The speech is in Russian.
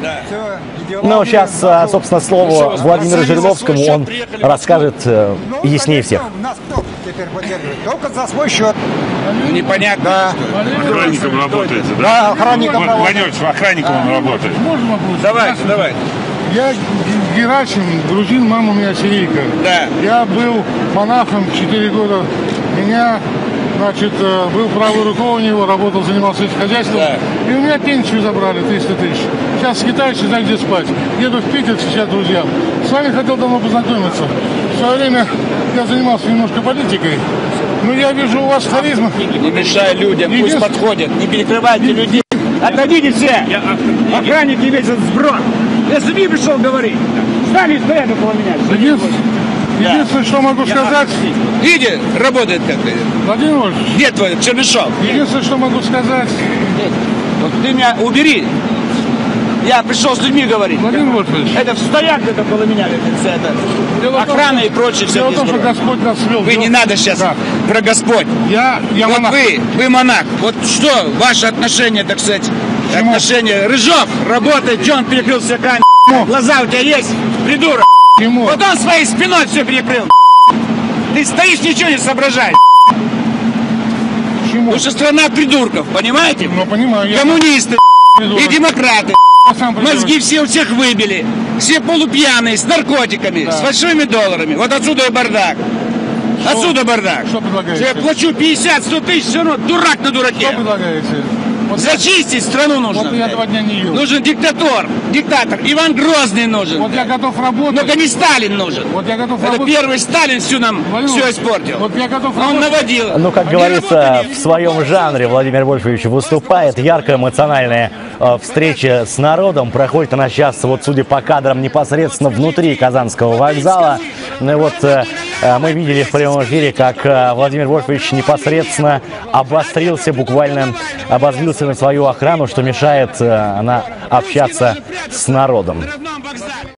Ну, сейчас, собственно, слово Владимиру Жириновскому, он расскажет яснее всех. Нас кто теперь поддерживает? Только за свой счет. Непонятно. Да. Охранником работаете, да? Да, охранником Владимирович, охранником он работает. Можно вопрос? Давай. Я Герасим, грузин, мама у меня сирийка. Да. Я был монахом 4 года. Меня, значит, был правой рукой у него, работал, занимался хозяйством. Да. И у меня пенсию забрали, 300 тысяч. Сейчас скитаюсь, не знаю, где спать. Еду в Питер сейчас, друзья. С вами хотел давно познакомиться. В свое время я занимался немножко политикой. Но я вижу у вас харизма. Не мешай людям, пусть Единственное- подходят. Не перекрывайте людей. Отойдите все! Охранники месяц сброд. Я с людьми пришел говорить. Стали стоять около меня. Единственное, что могу сказать, Видите, работает как-то. Владимир Владимирович, Где твой Чернышов? единственное, что могу сказать, Вот ты меня убери. Я пришел с людьми говорить. Владимир Владимирович, Это стоят где-то около меня. Вся эта дело в том, охрана что- и прочее. дело в Все том, что Господь нас свел. Вы не надо сейчас Да. про Господь. Я Вот монах. вы монах. Вот что ваше отношение, так сказать, Почему? отношение? Рыжов работает, что он перекрыл все камеры? Глаза у тебя есть, придурок? Почему? Вот он своей спиной все перекрыл. Ты стоишь, ничего не соображаешь. Почему? Потому что страна придурков, понимаете? Ну, понимаю, я Коммунисты придурок. и демократы. сам придурок. Мозги все у всех выбили. Все полупьяные, с наркотиками, с большими долларами. Вот отсюда и бардак. Отсюда бардак. Что предлагаете? Я плачу 50-100 тысяч, все равно дурак на дураке. Что предлагаете? Вот, Зачистить страну нужно. вот я 2 дня не ел. Нужен диктатор. Иван Грозный нужен. Вот я готов работать. Только не Сталин нужен. Вот я готов Это работать. первый Сталин всю нам Владимир, все испортил. Вот я готов Он работать. наводил. Ну, как Они говорится, работали. в своем жанре Владимир Вольфович выступает. Яркая эмоциональная встреча с народом. Проходит она сейчас, вот судя по кадрам, непосредственно внутри Казанского вокзала. Ну и вот мы видели в прямом эфире, как Владимир Вольфович непосредственно обострился, буквально обозлился на свою охрану, что мешает она общаться с народом.